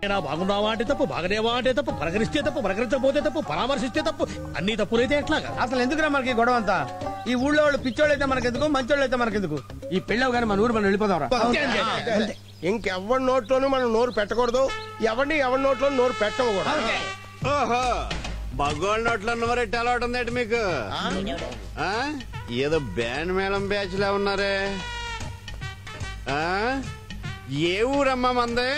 బాగున్నావా అంటే తప్పు, బాగనేవా అంటే తప్పు, పలకరిస్తే తప్పు, పలకరించకపోతే తప్పు, పరామర్శిస్తే తప్పు, అన్ని తప్పులైతే ఎట్లాగా? అసలు ఎందుకురా మనకి గొడవ అంతా? ఈ ఊళ్ళో వాళ్ళు పిచ్చోళ్ళు అయితే మనకెందుకు, మంచోళ్ళు అయితే మనకెందుకు? ఈ పెళ్ళవు కానీ మన ఊరు మనం వెళ్ళిపోదాం. ఇంకెవరి నోట్లోనూ మనం నోరు పెట్టకూడదు, ఎవరిని ఎవరి నోట్లో నోరు పెట్టకూడదు. ఓహో, మగోళ్ళ నోట్లో నోరెట్టి అలవాటు ఉందేంటి మీకు? ఏదో బ్యాండ్ మేళం బ్యాచ్ లా ఉన్నారే. ఏ ఊరమ్మా మందే?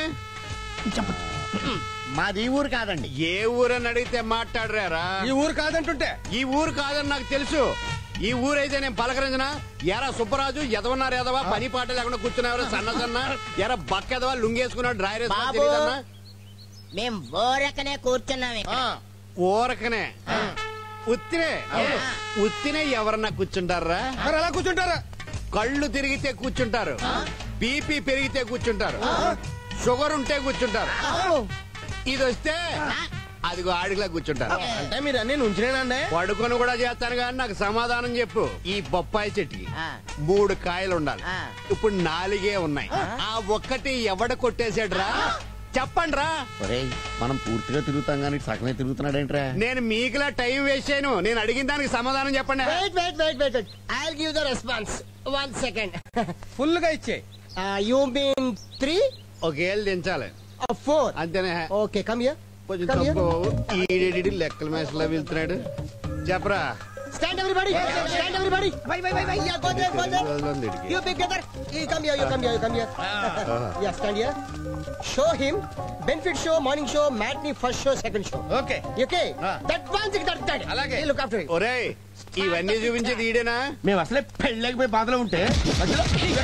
మాది ఈ ఊరు కాదండి. ఏ ఊరని అడిగితే మాట్లాడరారా? ఈ ఊరు కాదంటుంటే ఈ ఊరు కాదని నాకు తెలుసు. ఈ ఊరైతే నేను పలకరించనా? ఎరా సుబ్బరాజు ఎదవన్నారు, ఎదవా పని పాట లేకుండా కూర్చున్నావు సన్న సన్న. ఎరా బక్కెదవా లుంగేసుకున్నాడు, డ్రైర్ వేసుకున్నా. మేం ఊరకనే కూర్చున్నాం. ఊరకనే ఉత్తినే ఉత్తినే ఎవరన్నా కూర్చుంటారా? అలా కూర్చుంటారా? కళ్ళు తిరిగితే కూర్చుంటారు, బీపీ పెరిగితే కూర్చుంటారు, షుగర్ ఉంటే కూర్చుంటారు. ఇది వస్తే అదిగో ఆడిలా కూర్చుంటారు. అంటే మీరు అన్ని నుంచినేనండి? పడుకొని కూడా చేస్తాను కానీ నాకు సమాధానం చెప్పు. ఈ బొప్పాయి చెట్టుకి 3 కాయలు ఉండాలి, ఇప్పుడు 4 ఉన్నాయి. ఆ ఒక్కటి ఎవడ కొట్టేసాడురా? చెప్పండి రా. మనం పూర్తిగా తిరుగుతాం కానీ సగమే తిరుగుతున్నాడేంట్రా? నేను మీకులా టైం వేస్ట్ చేయను. నేను అడిగిన దానికి సమాధానం చెప్పండి. I'll give the response. 1 second. Full గా ఇచ్చే. You mean 3? ఒకేళ్ళు దించాలి 4? అంతేనే. Okay, come here. కొంచెం ఈడేడి లెక్కల మేసలా వెళ్తున్నాడు. చెప్పరా. Stand everybody. Stand everybody. Yeah, go there, go there. You big brother. You come here, you come here, you come here. Yeah, stand here. Show him benefit show, morning show, matinee, first show, second show. Okay. Okay. That one thing that. అలాగే. Look after it. ఒరేయ్, ఇవన్నీ చూపించేది ఈడేనా? మేము అసలే పెళ్ళకపోయి బాధలో ఉంటే మధ్యలో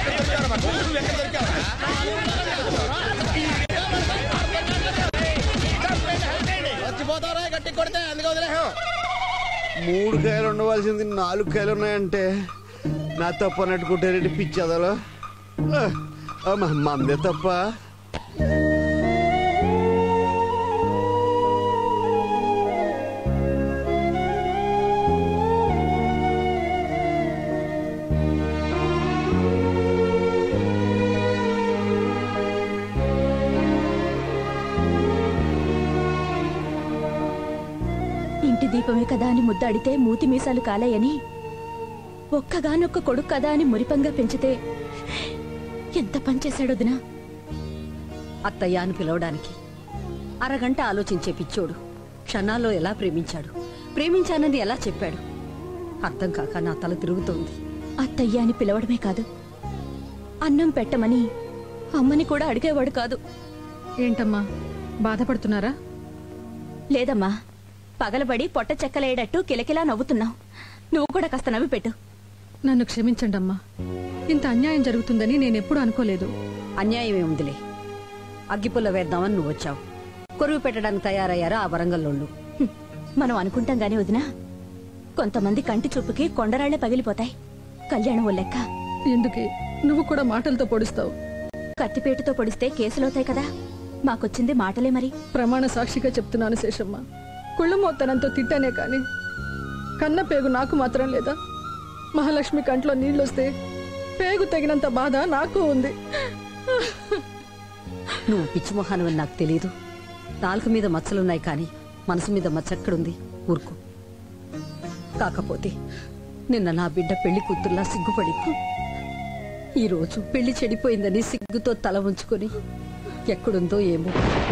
వచ్చిపోతారా గట్టి కొడితే అందుకే వదిలేహం. 3 కాయలు ఉండవలసింది 4 కాయలు ఉన్నాయంటే నా తప్పు అన్నట్టు కుట్టారెడ్డి పిచ్చదలో. మందే తప్ప. ఇంటి దీపమే కదా అని ముద్దాడితే మూతి మీసాలు కాలేయని, ఒక్కగానొక్క కొడుకు కదా అని మురిపంగా పెంచితే ఎంత పనిచేశాడో దినా. అత్తయ్య అని పిలవడానికి అరగంట ఆలోచించే పిచ్చోడు క్షణాల్లో ఎలా ప్రేమించాడు, ప్రేమించానని ఎలా చెప్పాడు అర్థం కాక నా తల తిరుగుతోంది. అత్తయ్య అని పిలవడమే కాదు, అన్నం పెట్టమని అమ్మని కూడా అడిగేవాడు కాదు. ఏంటమ్మా బాధపడుతున్నారా? లేదమ్మా, పగలబడి పొట్ట చెక్కలేయడట్టు కిలకిలా నవ్వుతున్నావు. నువ్వు కూడా కాస్త నవ్వి పెట్టు. నన్ను క్షమించండి అమ్మా, ఇంత అన్యాయం జరుగుతుందని నేనెప్పుడు అనుకోలేదు. అన్యాయమే ఉందిలే. అగ్గిపుల్ల వేద్దామని నువ్వు వచ్చావు, కొరువు పెట్టడానికి తయారయ్యారా ఆ వరంగల్లోళ్ళు. మనం అనుకుంటాం గాని వదినా, కొంతమంది కంటి చూపుకి కొండరాళ్లే పగిలిపోతాయి. కళ్యాణం ఓ లెక్క. ఎందుకే నువ్వు కూడా మాటలతో పొడుస్తావు? కత్తిపేటతో పొడిస్తే కేసులవుతాయి కదా. మాకొచ్చింది మాటలే మరి. ప్రమాణ సాక్షిగా చెప్తున్నాను శేషమ్మ, కుళ్ళు మోత్తనంతో తిట్టానే కాని కన్న పేగు నాకు మాత్రం లేదా? మహాలక్ష్మి కంట్లో నీళ్ళొస్తే పేగు తగినంత బాధ నాకు ఉంది. నువ్వు పిచ్చిమొహానవని నాకు తెలీదు. నాలుక మీద మచ్చలున్నాయి కానీ మనసు మీద మచ్చక్కడుంది. ఊరుకో. కాకపోతే నిన్న నా బిడ్డ పెళ్లి కూతుర్లా సిగ్గుపడి ఈరోజు పెళ్లి చెడిపోయిందని సిగ్గుతో తల ఉంచుకొని ఎక్కడుందో ఏమో.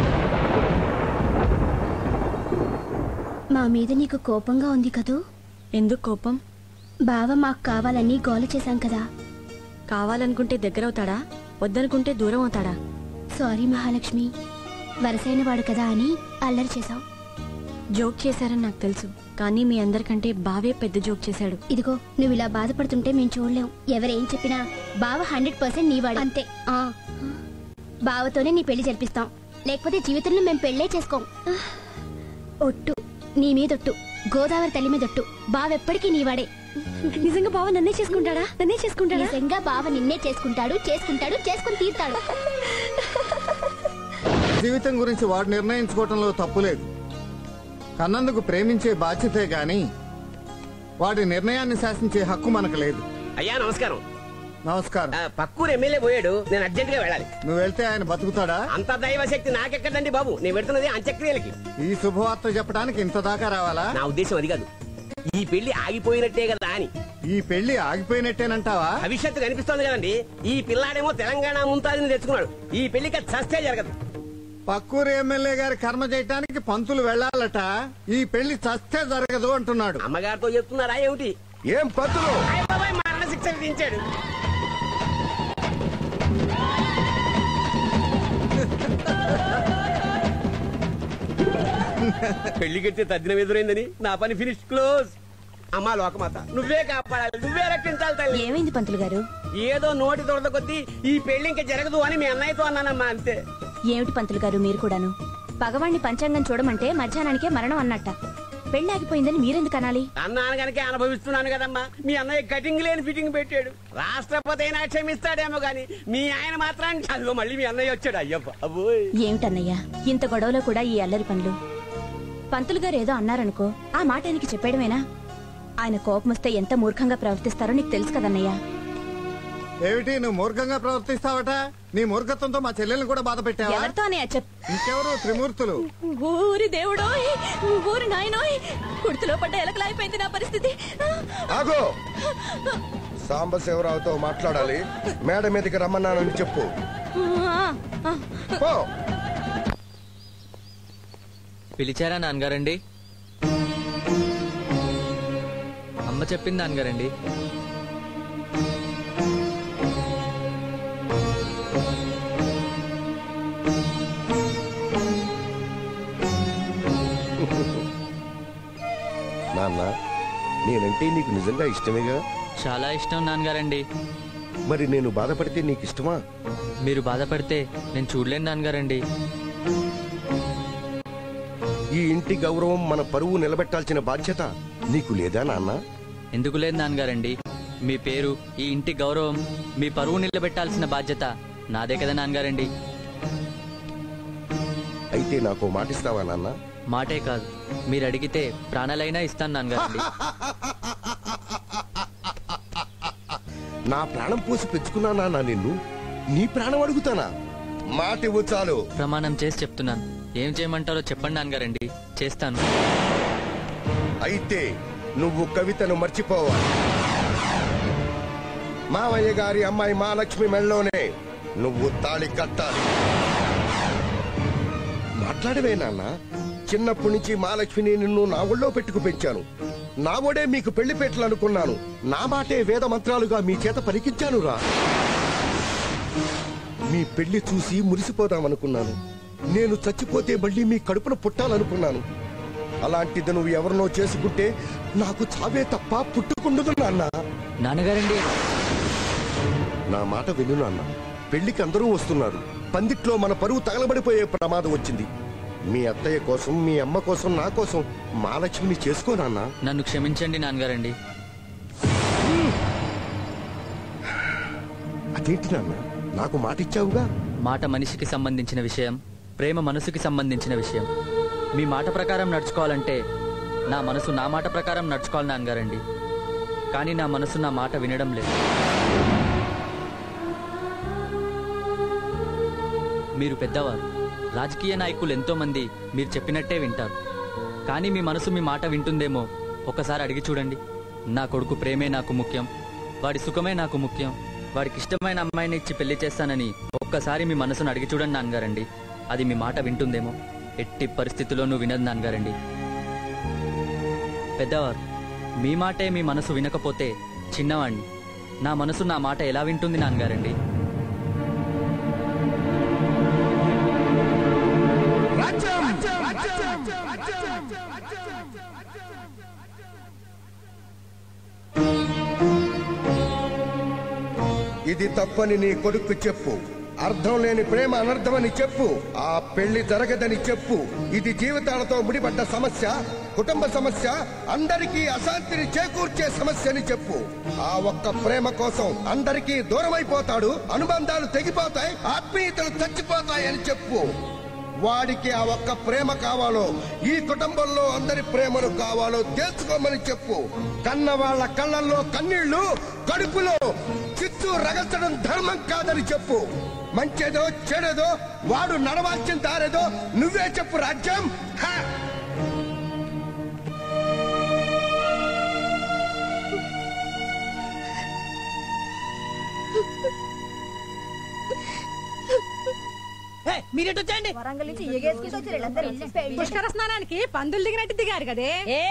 మా మీద నీకు కోపంగా ఉంది కదూ? ఎందుకు కోపం? బావ మాకు కావాలని గోల చేశాం కదా. కావాలనుకుంటే దగ్గరవుతాడా, వద్దనుకుంటే దూరం అవుతాడా? సారీ మహాలక్ష్మి, వరసైన వాడు కదా అని అల్లరి చేశాం. జోక్ చేశారని నాకు తెలుసు, కానీ మీ అందరికంటే బావే పెద్ద జోక్ చేశాడు. ఇదిగో నువ్వు ఇలా బాధపడుతుంటే మేము చూడలేం. ఎవరేం చెప్పినా బావ 100% నీవాడు అంతే. బావతోనే నీ పెళ్లి జరిపిస్తాం, లేకపోతే జీవితంలో మేము పెళ్లే చేసుకోం. ఒట్టు, నీ మీదొట్టు, గోదావరి తల్లి మీదొట్టు, బావెప్పటికీ నీవాడే. నిజంగా బావ నన్నే చేసుకుంటాడా? నన్నే చేసుకుంటాడా? నిజంగా బావ నిన్నే చేసుకుంటాడు, చేసుకుంటాడు, చేసుకుని తీర్తాడు. జీవితం గురించి వాడు నిర్ణయించుకోవటంలో తప్పులేదు. కన్నందుకు ప్రేమించే బాధ్యతే గాని వాడి నిర్ణయాన్ని శాసించే హక్కు మనకు లేదు. అయ్యా నమస్కారం. నమస్కారం. పక్కూరు ఎమ్మెల్యే పోయాడు, నేను అర్జెంట్ గా వెళ్ళాలి. నువ్వు వెళ్తే ఆయన బతుకుతాడా? అంత దైవశక్తి నాకెక్కడండి బాబు, నేను పెడుతున్నది అంత్యక్రియలకి. ఈ శుభవార్త చెప్పడానికి ఇంత దాకా రావాలా? నా ఉద్దేశం అది కాదు, ఈ పెళ్లి ఆగిపోయినట్టే కదా అని. ఈ పెళ్లి ఆగిపోయినట్టేనంటావా? భవిష్యత్తు కనిపిస్తోంది కదండి. ఈ పిల్లాడేమో తెలంగాణ ముంతాజిని తెచ్చుకున్నాడు, ఈ పెళ్లికి చస్తే జరగదు. పక్కూరు ఎమ్మెల్యే గారి కర్మ చేయటానికి పంతులు వెళ్ళాలట, ఈ పెళ్లి చస్తే జరగదు అంటున్నాడు. అమ్మగారితో చెప్తున్నారా ఏమిటి? ఏం పంతులు మరణ శిక్ష విధించాడు. పెళ్లికెత్తే తద్దినం ఎదురైందని నా పని ఫినిష్ క్లోజ్. అమ్మా లోకమాత, నువ్వే కాపాడాలి, నువ్వే రక్షించాలి తల్లి. ఏమైంది పంతులు గారు? ఏదో నోటి దొరద కొద్దీ ఈ పెళ్లి ఇంకా జరగదు అని మీ అన్నయ్యతో అన్నానమ్మా, అంతే. ఏమిటి పంతులు గారు మీరు కూడాను? పగవాణ్ణి పంచాంగం చూడమంటే మధ్యాహ్నానికే మరణం అన్నట్ట. పెళ్లి ఆగిపోయిందని మీరెందుకు అనాలి? అన్నాను కనుక అనుభవిస్తున్నాను కదమ్మా. మీ అన్నయ్య కటింగ్ లేని ఫిట్టింగ్ పెట్టాడు. రాష్ట్రపతి అయినా క్షమిస్తాడేమో గాని మీ ఆయన మాత్రానికి అందులో మళ్ళీ మీ అన్నయ్య వచ్చాడు. అయ్యప్ప అబ్బోయ్. ఏమిటన్నయ్యా ఇంత గొడవలో కూడా ఈ అల్లరి పనులు? పంతులు గారు ఏదో అన్నారనుకో, ఆ మాట ఆయనకి చెప్పేయడమేనా? ఆయన కోపం వస్తే ఎంత మూర్ఖంగా ప్రవర్తిస్తారో నీకు తెలుసు కదన్నయ్యా. ఏమిటి నువ్వు మూర్ఖంగా ప్రవర్తిస్తావట? నీ మూర్ఖత్వంతో మా చెల్లెల్ని కూడా బాధ పెట్టావా? ఎవరితో అన్నయ్య ఇంకెవరు? త్రిమూర్తులు. ఊరి దేవుడోయ్, ఊరి నాయనోయ్, కుర్తిలో పడ్డ ఎలకలాయిపోయింది నా పరిస్థితి. ఆగో, సాంబశివరావుతో మాట్లాడాలి, మేడ మీదకి రమ్మన్నానని చెప్పు. పో. పిలిచారా నాన్నగారండి? అమ్మ చెప్పింది నాన్నగారండి. నాన్న, నేనంటే నీకు నిజంగా ఇష్టమేగా? చాలా ఇష్టం నాన్నగారండి. మరి నేను బాధపడితే నీకు ఇష్టమా? మీరు బాధపడితే నేను చూడలేను నాన్నగారండి. ఈ ఇంటి గౌరవం, మన పరువు నిలబెట్టాల్సిన బాధ్యత నీకు లేదా నాన్న? ఎందుకు లేదు నాన్నగారండి? మీ పేరు, ఈ ఇంటి గౌరవం, మీ పరువు నిలబెట్టాల్సిన బాధ్యత నాదే కదా నాన్నగారండి. అయితే నాకు మాటిస్తావా నాన్న? మాటే కాదు, మీరు అడిగితే ప్రాణాలైనా ఇస్తాను నాన్నగారండి. నా ప్రాణం పోసి పెంచుకున్నానా నా నిన్ను? నీ ప్రాణం అడుగుతానా? మాట ఇవ్వు చాలు. ప్రమాణం చేసి చెప్తున్నాను. ఏం చేయమంటారో చెప్పండి నాన్నగారండి, చేస్తాను. అయితే నువ్వు కవితను మర్చిపోవాలి. మావయ్య గారి అమ్మాయి మహాలక్ష్మి మెళ్ళలోనే నువ్వు తాళి కట్టాలి. మాట్లాడవే నాన్న. చిన్నప్పటి నుంచి మహాలక్ష్మిని నిన్ను నా ఒళ్ళో పెట్టుకు పెంచాను. నా ఒడే మీకు పెళ్లి పెట్టలు అనుకున్నాను. నా మాటే వేద మంత్రాలుగా మీ చేత పలికించాను రా. మీ పెళ్లి చూసి మురిసిపోదామనుకున్నాను. నేను చచ్చిపోతే మళ్ళీ మీ కడుపున పుట్టాలనుకున్నాను. అలాంటిది నువ్వు ఎవరినో చేసుకుంటే నాకు చావే తప్ప పుట్టుకుండదు నాన్న. నాన్నగారండి, నా మాట విను నాన్న. పెళ్లికి అందరూ వస్తున్నారు. పందిట్లో మన పరువు తగలబడిపోయే ప్రమాదం వచ్చింది. మీ అత్తయ్య కోసం, మీ అమ్మ కోసం, నా కోసం మహాలక్ష్మిని చేసుకో నాన్న. నన్ను క్షమించండి నాన్నగారండి. అదేంటి నాన్న, నాకు మాట ఇచ్చావుగా? మాట మనిషికి సంబంధించిన విషయం, ప్రేమ మనసుకి సంబంధించిన విషయం. మీ మాట ప్రకారం నడుచుకోవాలంటే నా మనసు నా మాట ప్రకారం నడుచుకోవాలి నాన్నగారండి. కానీ నా మనసు నా మాట వినడం లేదు. మీరు పెద్దవారు, రాజకీయ నాయకులు ఎంతో మంది మీరు చెప్పినట్టే వింటారు. కానీ మీ మనసు మీ మాట వింటుందేమో ఒక్కసారి అడిగి చూడండి. నా కొడుకు ప్రేమే నాకు ముఖ్యం, వాడి సుఖమే నాకు ముఖ్యం, వాడికి ఇష్టమైన అమ్మాయిని ఇచ్చి పెళ్లి చేస్తానని ఒక్కసారి మీ మనసును అడిగి చూడండి నాన్నగారండి. అది మీ మాట వింటుందేమో. ఎట్టి పరిస్థితుల్లోనూ వినదు నాన్నగారండి. పెద్దవారు, మీ మాటే మీ మనసు వినకపోతే చిన్నవాణ్ణి, నా మనసు నా మాట ఎలా వింటుంది నాన్నగారండి? ఇది తప్పని నీ కొడుకు చెప్పు. అర్థం లేని ప్రేమ అనర్థమని చెప్పు. ఆ పెళ్లి జరగదని చెప్పు. ఇది జీవితాలతో ముడిపడ్డ సమస్య, కుటుంబ సమస్య, అందరికీ అశాంతిని చేకూర్చే సమస్య అని చెప్పు. ఆ ఒక్క ప్రేమ కోసం అందరికీ దూరమైపోతాడు, అనుబంధాలు తెగిపోతాయి, ఆత్మీయతలు చచ్చిపోతాయి అని చెప్పు. వాడికి ఆ ఒక్క ప్రేమ కావాలో, ఈ కుటుంబంలో అందరి ప్రేమలు కావాలో తెలుసుకోమని చెప్పు. కన్న వాళ్ళ కళ్ళల్లో కన్నీళ్లు, కడుపులో చిచ్చు రగల్చడం ధర్మం కాదని చెప్పు. మంచేదో చెడేదో వాడు నడవాల్సిన దారేదో నువ్వే చెప్పు రాజ్యం. మీరేటు వచ్చండి. వరంగల్ నుంచి ఎగేసుకుంటూ వచ్చారు వీళ్ళందరూ. పుష్కర స్నానానికి పందులు దిగినట్టు దిగారు కదే.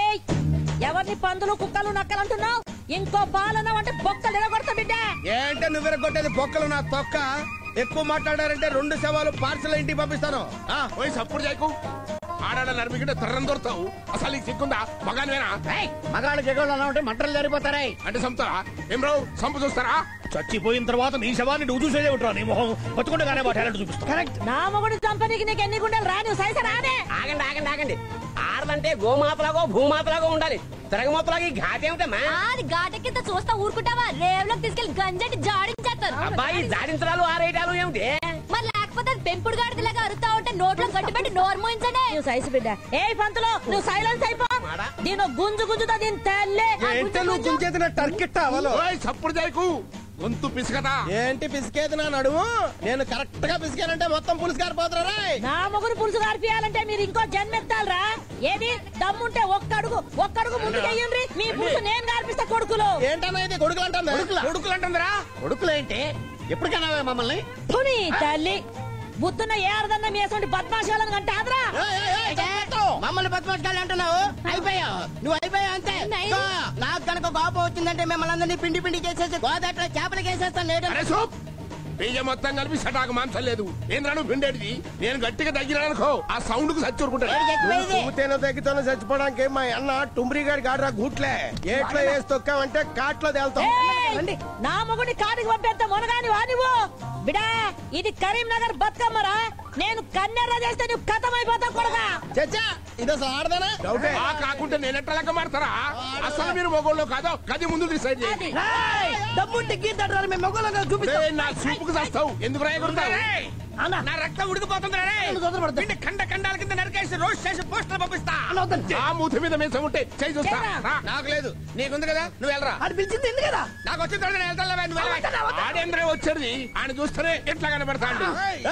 ఎవరిని పందులు కుక్కలు నక్కలు అంటున్నావు? ఇంకో పాలన అంటే బొక్కలు ఎరగొడతా బిడ్డ. ఏంటే నువ్వు ఎరగొట్టేది బొక్కలు నా తొక్క. ఎక్కువ మాట్లాడారంటే 2 శవాలు పార్సల్ ఇంటికి పంపిస్తాను. పోయి సప్పుడు చేయకు. ఆడాడ నర్మికిట తర్రం దొరుకుతావు. అసలు నీకు సిక్కుందా? మగానివేనా? మగాళ్ళకి ఎగోళ్ళు అన్నా మంటలు జరిపోతారా అంటే సంపుతారా? ఏం రావు సంపు చూస్తారా? చచ్చిపోయిన తర్వాత నీ శవాన్ని నువ్వు చూసేదే ఉంటావు. నీ మొహం బతుకుండగానే మా టాలెంట్ చూపిస్తా. కరెక్ట్. నా మొగుడు చంపనీకి నీకు ఎన్ని గుండెలు రాని సైజు రానే. ఆగండి ఆగండి ఆగండి. ఆడదంటే గోమాతలాగో భూమాతలాగో ఉండాలి. తిరగమాతలాగా ఈ ఘాట్ ఏమిటమ్మా? అది ఘాటకింత చూస్తా ఊరుకుంటావా? రేవులోకి తీసుకెళ్లి గంజటి జాడించేస్తారు. అబ్బాయి జాడించడాలు ఆరేయడాలు ఏమిటి? మరి లేకపోతే అది పెంపుడు గాడిదలాగా అరుతా ఉంటే నోట్లో గట్టి పెట్టి నోరు మోయించండి. నువ్వు సైజు బిడ్డ. ఏ పంతులు నువ్వు సైలెన్స్ అయిపో. దీని గుంజు గుంజుతో దీని తల్లి. నువ్వు గుంజేది టర్కిట్టా సప్పుడు చేయకు. గొంతు పిసుకదా? ఏంటి పిసికేది నా నడుము? నేను కరెక్ట్ గా పిసికానంటే మొత్తం పులుసు గారిపోతారా? నా మొగుడు పులుసు గారిపియాలంటే మీరు ఇంకో జన్మెత్తాలరా? ఏది దమ్ముంటే ఒక్కడుగు ముందుకు వెయ్యండి. మీ పులుసు నేను గారిపిస్తా. కొడుకులు ఏంటన్నా ఇది? కొడుకులు అంటుందా? కొడుకులు అంటుందిరా? కొడుకులేంటి? ఎప్పుడు కన్నావే మమ్మల్ని? తుని తల్లి బుద్ధున్న ఏడదన్న మేసండి బద్మాషాలను అంటే ఆదరా. మమ్మల్ని బతుమాషాలు అంటున్నావు? అయిపోయావు. నువ్వు అయిపోయావు అంతే. నాకు కనుక కోపం వచ్చిందంటే మిమ్మల్ని అందరినీ పిండి పిండి చేసేసి గోదాట్లో చేపలకి వేసేస్తాను. లేదు పెయ్య మొత్తం కలిపి సటాకు మాంసం లేదు. ఏంద్రాను పిండేటిది? నేను గట్టిగా తగ్గినానుకో ఆ సౌండ్ కు చచ్చూరుకుంటాను. తగ్గితోనే చచ్చిపోవడానికి మా అన్న టుమ్రీ గారి గాడ్రా గూట్లే. ఏట్లో వేసి తొక్కామంటే కాట్లో తేల్తాం. నా మొగుడి కాడికి పంపేంత మొనగాని వానివో బిడా. ఇది కరీంనగర్ బతుకమ్మరా. నేను కన్నెర్ర చేస్తే నువ్వు కథమైపోతావు కొడగా. చచ్చా ఇది అసలు ఆడదానా? కాకుంటే నేను ఎట్లా లెక్క మాడతారా? అసలు మీరు మొగోళ్ళు కాదో గది ముందు డిసైడ్ చేయండి. నా చూపుకు చేస్తావు. ఎందుకు రాయకూడతావు? నా రక్తం ఉడికిపోతుంది. ఖండ ఖండాల కింద నరికేసి రోజు చేసి పోస్టర్ పంపిస్తా. ఆ మూతి మీద మీసం ఉంటే చేయి చూస్తా. నాకు లేదు, నీకుంది కదా, నువ్వు వెళ్ళరా. అది పిలిచింది కదా. నాకు వచ్చిన తర్వాత ఆడేంద్రే వచ్చేది. ఆయన చూస్తేనే ఎట్లా కనబడతాడు.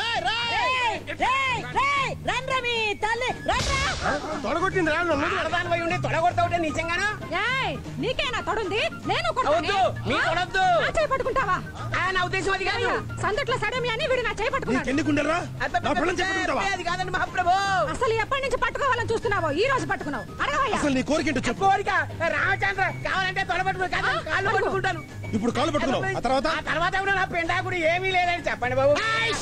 తొడగొట్టింది ఆడదానిపై ఉండి తొడగొడతా ఉంటే నిజంగానా? నీకేనా తొడుంది? నేను కొడద్దు పట్టుకుంటావా? నా ఉద్దేశం అది కాదు. సందట్లో సడమి అని వీడు నా చేయి పట్టుకున్నాడు. అది కాదండి మహాప్రభు. అసలు ఎప్పటి నుంచి పట్టుకోవాలని చూస్తున్నావో ఈ రోజు పట్టుకున్నావు. అడగవయ్యా. అసలు నీ కోరిక చెప్పు. కోరిక రామచంద్ర కావాలంటే తొడబట్టుకుని కాళ్ళు పట్టుకుంటాను. ఇప్పుడు కాళ్ళు పట్టుకున్నావు. ఆ తర్వాత కూడా నా పెండాకుడు ఏమీ లేదని చెప్పండి బాబు.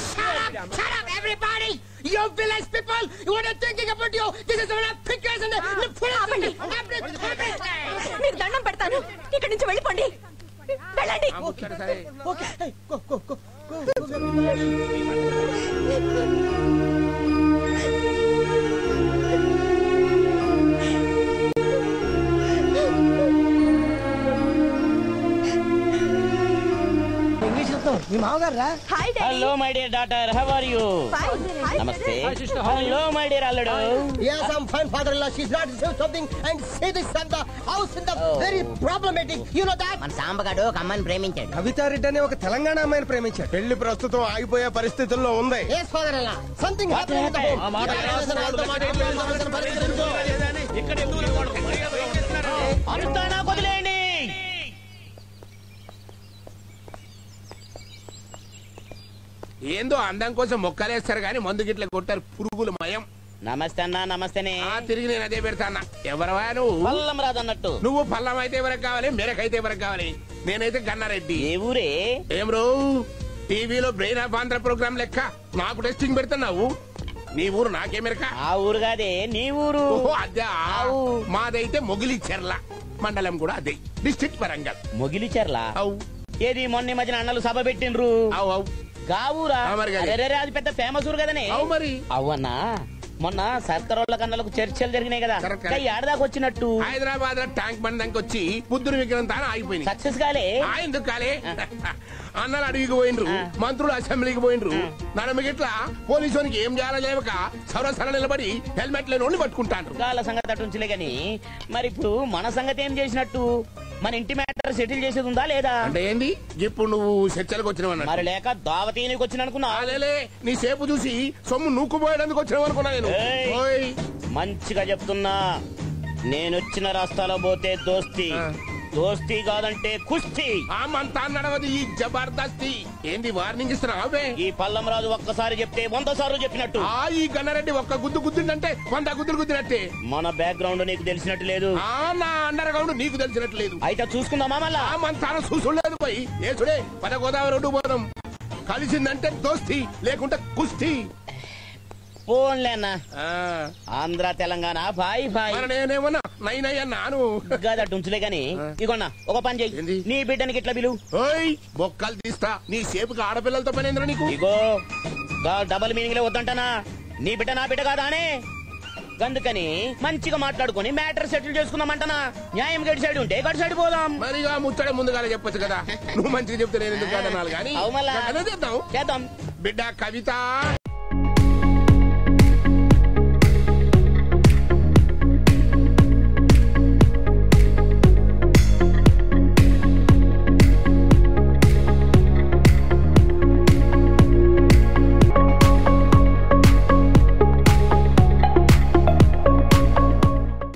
You village people, what are you thinking about you? This is one of the pictures and మీకు దండం పెడతాను. ఇక్కడి నుంచి వెళ్ళిపోండి. వెళ్ళండి. మీ మామగారా? Hello my dear daughter, how are you? నమస్తే. హలో మై డియర్ అల్లుడు. Yes, I'm fine, father-in-law. She's not received something and see this son, the house in the very problematic. You know that? మన సాంబగాడు ఒక అమ్మాయిని ప్రేమించాడు. కవితారెడ్డి అనే ఒక తెలంగాణ అమ్మాయిని ప్రేమించాడు. పెళ్లి ప్రస్తుతం ఆగిపోయే పరిస్థితుల్లో ఉంది. Yes, father-in-law. Something happened in the home. ఇక్కడ ఎందుకు అనుతానా వదిలేయండి. ఏందో అందం కోసం మొక్కలేస్తారు గాని మందు గిట్ల కొట్టారు పురుగులు మయం. నమస్తే అన్నా. నమస్తేనే. తిరిగి నేను అదే పెడతాన్నా. ఎవరవా నువ్వు? పల్లం రాదు అన్నట్టు. నువ్వు పల్లం అయితే ఎవరికి కావాలి, మెరకైతే ఎవరికి కావాలి? నేనైతే గన్నారెడ్డి. ఏ ఊరే? ఏం రో టీవీలో బ్రెయిన్ ఆఫ్ ఆంధ్ర ప్రోగ్రామ్ లెక్క నాకు టెస్టింగ్ పెడుతున్నావు. నీ ఊరు నాకేమెరక? ఆ ఊరు కాదే, నీ ఊరు. అదే మాదైతే మొగిలిచెర్ల మండలం కూడా అదే, డిస్ట్రిక్ట్ వరంగల్. మొగిలిచెర్ల? ఏది మొన్న మధ్యన అన్నలు సభ పెట్టిండ్రు. గావురా? అది పెద్ద ఫేమస్ ఊరు కదనే. మరి అవునా? మొన్న సర్కారోళ్ళ కన్నలకు చర్చలు జరిగినాయి కదా, ఏడదాకా వచ్చినట్టు. హైదరాబాద్ లో ట్యాంక్ బండ్ దానికి వచ్చి బుద్ధుని విగ్రహం తాను ఆగిపోయింది. సక్సెస్ కాలే. ఎందుకు కాలే? అన్నలు అడవికి పోయినరు, మంత్రులు అసెంబ్లీకి పోయినరు. నడమిగిట్లా పోలీసునికి ఏం చేయాలో లేవక సరసర నిలబడి హెల్మెట్ లేని పట్టుకుంటాను. వాళ్ళ సంగతి అటుంచలే గాని మరి ఇప్పుడు మన సంగతి ఏం చేసినట్టు? మన ఇంటి మ్యాటర్ సెటిల్ చేసేది ఉందా లేదా? అంటే ఏంది ఇప్పుడు నువ్వు చర్చలకు వచ్చినావు? మరి లేక దావతీనికి వచ్చిన అనుకున్నా. నీ సేపు చూసి సొమ్ము నూక్కుపోయేందుకు వచ్చినావు అనుకున్నా నేను. మంచిగా చెప్తున్నా, నేనొచ్చిన రాస్తాలో పోతే దోస్తి, దోస్తి కాదంటే కుస్తీ. మంతా నడవది ఈ జబర్దస్తి. ఏంది వార్నింగ్ ఇస్తున్నావే? ఈ పల్లం రాజు ఒక్కసారి చెప్తే 100 సార్లు చెప్పినట్టు. ఈ గన్నారెడ్డి ఒక్క గుద్దు గుద్దిందంటే 100 గుద్దులు గుద్దినట్టే. మన బ్యాక్గ్రౌండ్ నీకు తెలిసినట్టు లేదు, నా అండర్ గ్రౌండ్ నీకు తెలిసినట్టు లేదు. అయితే చూసుకుందామా మళ్ళా? మంతాన చూసులేదు పోయి ఏసుడే. పద గోదావరి రోడ్డు పోదాం. కలిసిందంటే దోస్తి, లేకుంటే కుస్తీ. పోన్లేనా ఆంధ్ర తెలంగాణ బాయ్ బాయ్. నేనేమన్నా నై అన్నాను గదట్టుంచులే గాని ఇగోన్నా ఒక పని చెయ్యి, నీ బిడ్డనికి ఇట్లా బిలు. బొక్కలు తీస్తా. నీ సేపుకి ఆడపిల్లలతో పని ఏంద్రా నీకు? ఇగో డబల్ మీనింగ్ లో వద్దంటానా, నీ బిడ్డ నా బిడ్డ కాదానే. అందుకని మంచిగా మాట్లాడుకుని మ్యాటర్ సెటిల్ చేసుకుందామంటనా. న్యాయం గడి సైడ్ ఉంటే గడి సైడ్ పోదాం. మరిగా ముచ్చడే ముందుగానే చెప్పొచ్చు కదా. నువ్వు మంచిగా చెప్తే నేను ఎందుకు కాదన్నాను కానీ చేద్దాం. బిడ్డ కవిత